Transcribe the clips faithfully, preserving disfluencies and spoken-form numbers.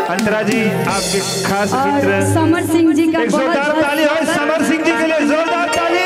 अंतरा जी आपके खास मित्र समर सिंह जी का एक जोरदार ताली हो समर सिंह जी के लिए, जोरदार ताली।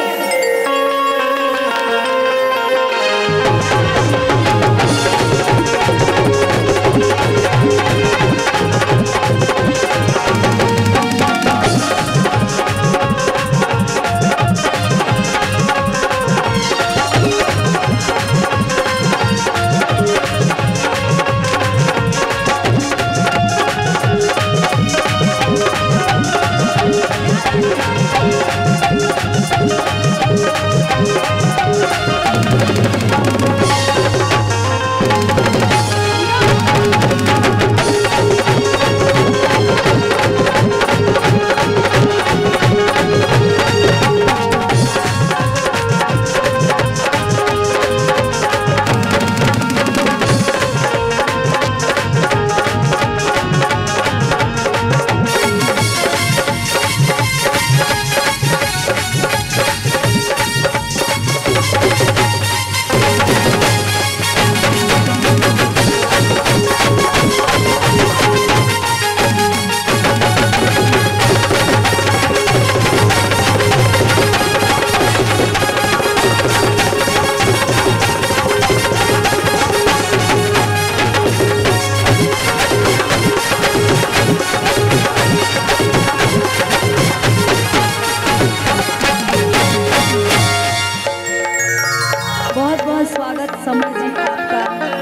समर जी आपका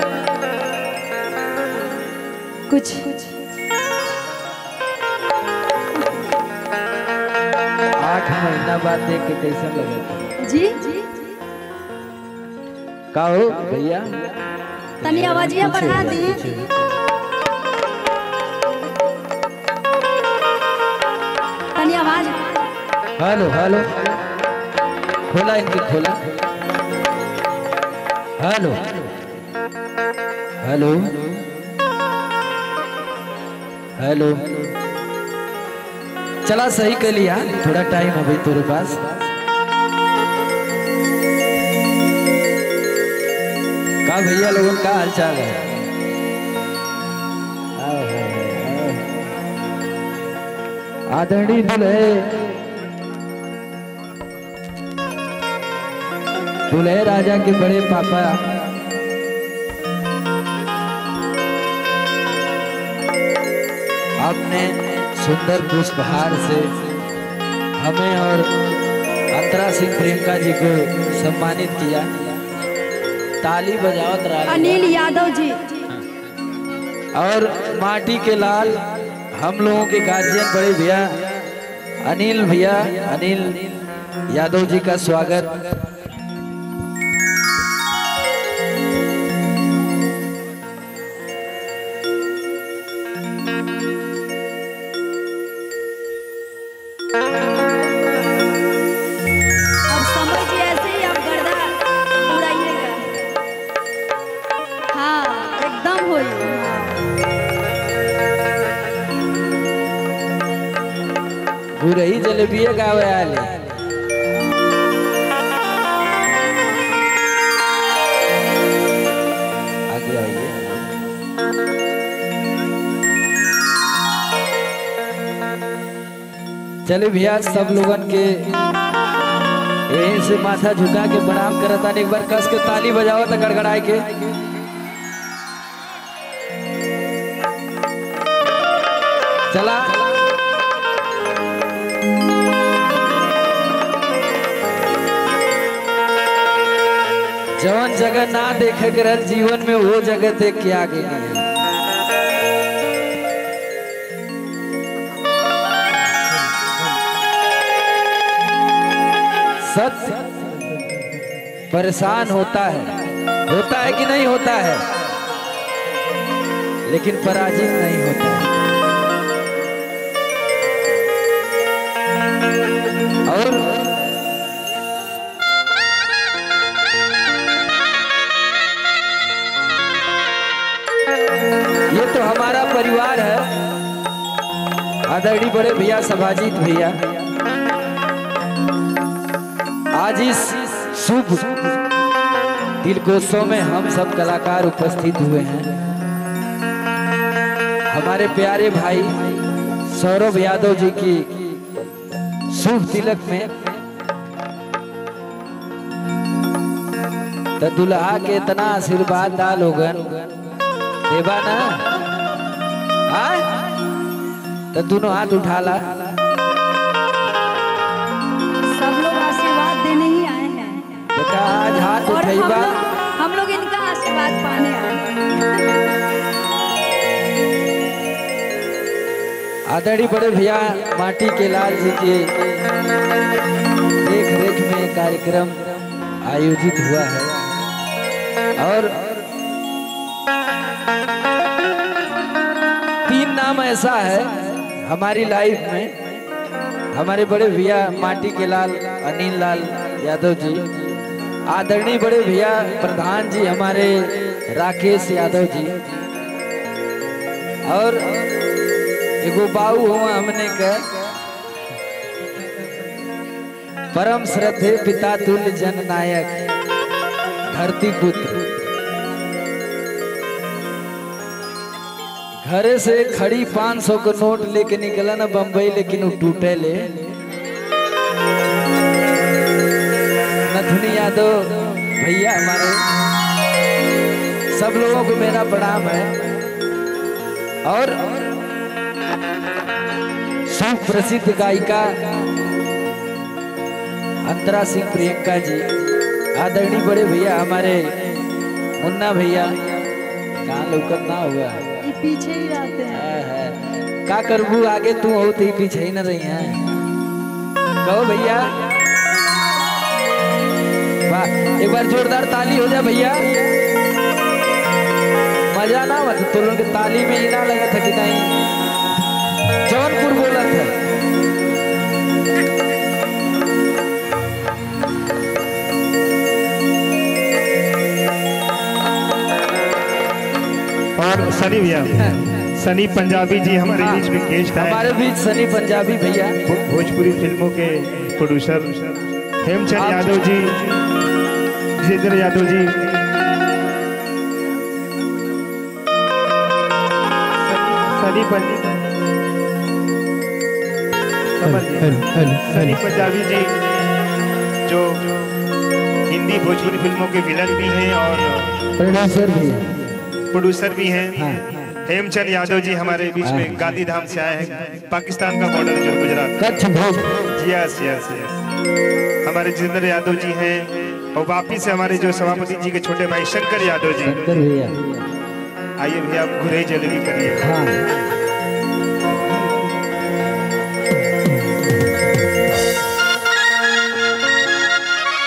कुछ आठ महीना बाद देख के कैसा लगे जी का हो भैया? तनी आवाजिया बढ़ा दी। तनी आवाज। हेलो हेलो खोला इनकी खोला। हेलो हेलो हेलो चला सही कर लिया, थोड़ा टाइम है भाई तेरे पास। का भैया लोगों का हाल चाल है? आदरणीय दुल्हे दुल्हे राजा के बड़े पापा आपने सुंदर पुष्पहार से हमें और अंतरा सिंह प्रियंका जी को सम्मानित किया। ताली बजावत रहा अनिल यादव जी और माटी के लाल हम लोगों के गार्जियन बड़े भैया अनिल भैया अनिल यादव जी का स्वागत। रही जलेबिया गावे आले आगे आइए। चले भैया सब लोगन के यहीं से माथा झुका के प्रणाम करता। एक बार कस के ताली बजाओ तो गड़गड़ाए के। चला जवन जगह ना देखे कर जीवन में वो जगह देख के आगे नहीं। सत्य परेशान होता है, होता है कि नहीं होता है, लेकिन पराजित नहीं होता है। और ये तो हमारा परिवार है। आदरणीय बड़े भैया सभाजीत भैया आज इस शुभ दिलकोत्सव में हम सब कलाकार उपस्थित हुए हैं। हमारे प्यारे भाई सौरभ यादव जी की शुभ तिलक में तो दुल्हा के इतना आशीर्वाद डाल होगन देवा ना हाँ? तो दोनों हाथ उठाला। सब लोग आशीर्वाद देने ही आए हैं देखा आज हाथ और हम उठेबा लोग हम लोग इनका आशीर्वाद पाने आए हैं। आदरणीय बड़े भैया माटी के लाल जी के देख रेख में कार्यक्रम आयोजित हुआ है और तीन नाम ऐसा है हमारी लाइफ में, हमारे बड़े भैया माटी के लाल अनिल लाल यादव जी, आदरणीय बड़े भैया प्रधान जी हमारे राकेश यादव जी, और एगो बाऊ हुआ हमने का परम श्रद्धे पिता तुल्य जन नायक धरती पुत्र। घरे से खड़ी पाँच सौ का नोट लेके निकला ना बम्बई, लेकिन वो टूटे ले। नथुनी यादव भैया हमारे, सब लोगों को मेरा प्रणाम है। और सुप्रसिद्ध गायिका अंतरा सिंह प्रियंका जी, आदरणीय बड़े भैया हमारे मुन्ना भैया, कहाँ लौकत ना हुआ ये पीछे ही रहते हैं। का करबू आगे तू हो तो पीछे ही न रही है। कहो भैया वाह, एक बार जोरदार ताली हो जाए भैया, मजा ना मत तो लोग ताली में ही ना लगा था कि नहीं जौनपुर बोला था। और सनी भैया, सनी पंजाबी जी हमारे बीच में गेस्ट है। हमारे बीच सनी पंजाबी भैया, भोजपुरी फिल्मों के प्रोड्यूसर हेमचंद यादव जी, जितेंद्र यादव जी, सनी पंजाबी सनी पंजाबी जी जो हिंदी भोजपुरी फिल्मों के विलन भी हैं और प्रोड्यूसर भी प्रोड्यूसर भी हैं। हेमचंद यादव जी हमारे बीच में गांधी धाम से आए हैं, पाकिस्तान का बॉर्डर जो Gujarat. Kutch Bhuj. Yes yes yes. हमारे जितेंद्र यादव जी हैं और वापिस हमारे जो सभापति जी के छोटे भाई शंकर यादव जी। शंकर भैया आइए भैया, आप घुरे जल्दी करिए। हाँ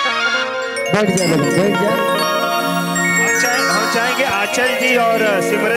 बैठ जा बैठ जा। हम चाहेंगे आचल जी और सिमरन